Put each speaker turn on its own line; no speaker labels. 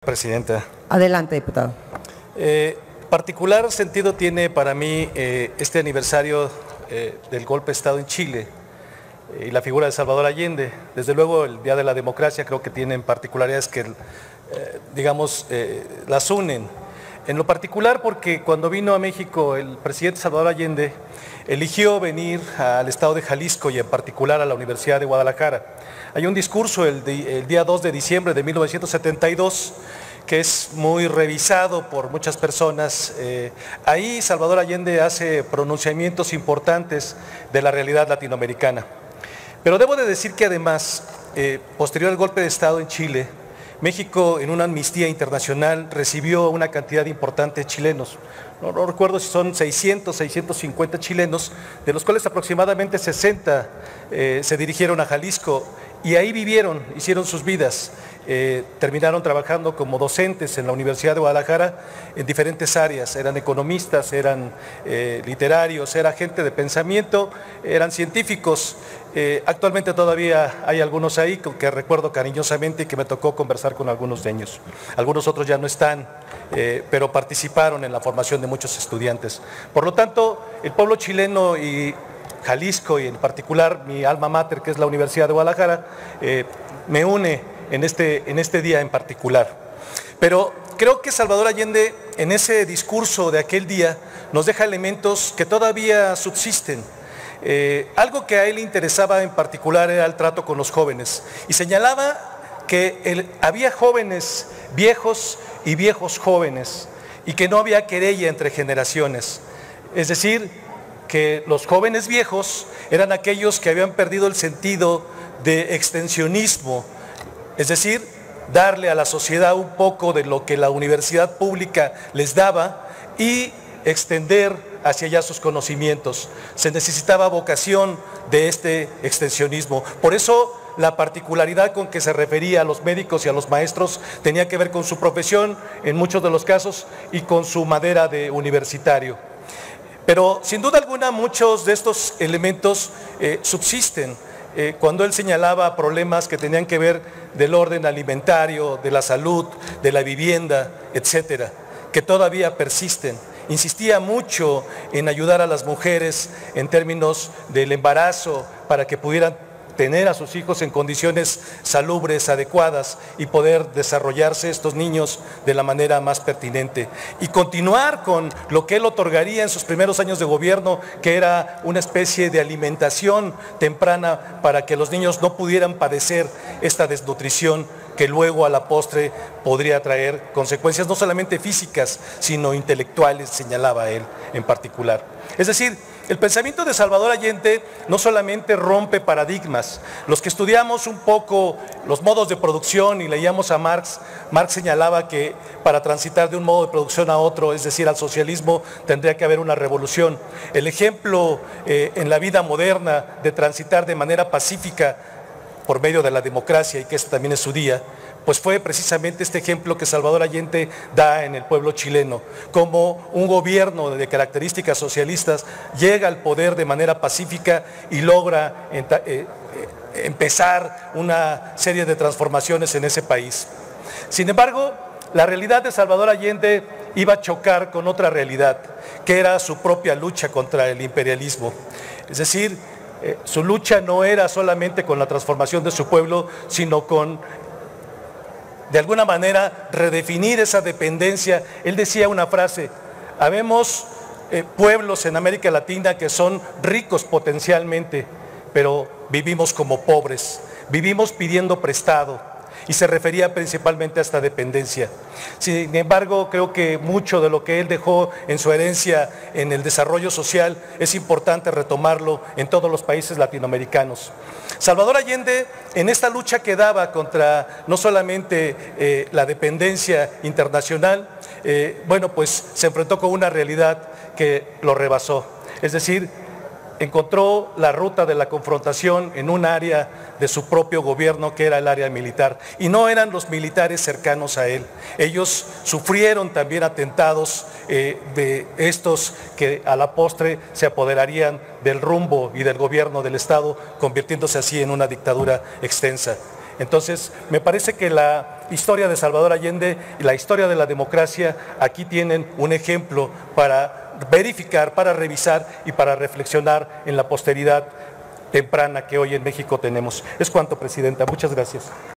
Presidenta.
Adelante, diputado.
Particular sentido tiene para mí este aniversario del golpe de Estado en Chile y la figura de Salvador Allende. Desde luego el Día de la Democracia creo que tienen particularidades que, las unen. En lo particular porque cuando vino a México el presidente Salvador Allende eligió venir al estado de Jalisco y en particular a la Universidad de Guadalajara. Hay un discurso el día 2 de diciembre de 1972 que es muy revisado por muchas personas. Ahí Salvador Allende hace pronunciamientos importantes de la realidad latinoamericana. Pero debo de decir que además, posterior al golpe de Estado en Chile, México en una amnistía internacional recibió una cantidad importante de chilenos. No recuerdo si son 600, 650 chilenos, de los cuales aproximadamente 60 se dirigieron a Jalisco y ahí vivieron, hicieron sus vidas. Terminaron trabajando como docentes en la Universidad de Guadalajara en diferentes áreas, eran economistas, eran literarios, era gente de pensamiento, eran científicos. Actualmente todavía hay algunos ahí que recuerdo cariñosamente y que me tocó conversar con algunos de ellos. Algunos otros ya no están, pero participaron en la formación de muchos estudiantes. Por lo tanto, el pueblo chileno y Jalisco y en particular mi alma mater, que es la Universidad de Guadalajara, me une en este día en particular. Pero creo que Salvador Allende en ese discurso de aquel día nos deja elementos que todavía subsisten. Algo que a él le interesaba en particular era el trato con los jóvenes y señalaba que había jóvenes viejos y viejos jóvenes y que no había querella entre generaciones. Es decir, que los jóvenes viejos eran aquellos que habían perdido el sentido de extensionismo, es decir, darle a la sociedad un poco de lo que la universidad pública les daba y extender hacia allá sus conocimientos. Se necesitaba vocación de este extensionismo. Por eso la particularidad con que se refería a los médicos y a los maestros tenía que ver con su profesión en muchos de los casos y con su madera de universitario. Pero sin duda alguna muchos de estos elementos subsisten. Cuando él señalaba problemas que tenían que ver del orden alimentario, de la salud, de la vivienda, etcétera, que todavía persisten. Insistía mucho en ayudar a las mujeres en términos del embarazo para que pudieran tener a sus hijos en condiciones salubres, adecuadas y poder desarrollarse estos niños de la manera más pertinente. Y continuar con lo que él otorgaría en sus primeros años de gobierno, que era una especie de alimentación temprana para que los niños no pudieran padecer esta desnutrición que luego a la postre podría traer consecuencias no solamente físicas, sino intelectuales, señalaba él en particular. Es decir, el pensamiento de Salvador Allende no solamente rompe paradigmas. Los que estudiamos un poco los modos de producción y leíamos a Marx, Marx señalaba que para transitar de un modo de producción a otro, es decir, al socialismo, tendría que haber una revolución. El ejemplo en la vida moderna de transitar de manera pacífica por medio de la democracia, y que este también es su día, pues fue precisamente este ejemplo que Salvador Allende da en el pueblo chileno, como un gobierno de características socialistas llega al poder de manera pacífica y logra empezar una serie de transformaciones en ese país. Sin embargo, la realidad de Salvador Allende iba a chocar con otra realidad, que era su propia lucha contra el imperialismo. Es decir, su lucha no era solamente con la transformación de su pueblo, sino con, de alguna manera, redefinir esa dependencia. Él decía una frase: habemos pueblos en América Latina que son ricos potencialmente, pero vivimos como pobres, vivimos pidiendo prestado. Y se refería principalmente a esta dependencia. Sin embargo, creo que mucho de lo que él dejó en su herencia en el desarrollo social es importante retomarlo en todos los países latinoamericanos. Salvador Allende, en esta lucha que daba contra no solamente la dependencia internacional, pues se enfrentó con una realidad que lo rebasó. Es decir, encontró la ruta de la confrontación en un área de su propio gobierno, que era el área militar, y no eran los militares cercanos a él. Ellos sufrieron también atentados de estos que a la postre se apoderarían del rumbo y del gobierno del Estado, convirtiéndose así en una dictadura extensa. Entonces, me parece que la historia de Salvador Allende y la historia de la democracia aquí tienen un ejemplo para verificar, para revisar y para reflexionar en la posteridad temprana que hoy en México tenemos. Es cuanto, Presidenta. Muchas gracias.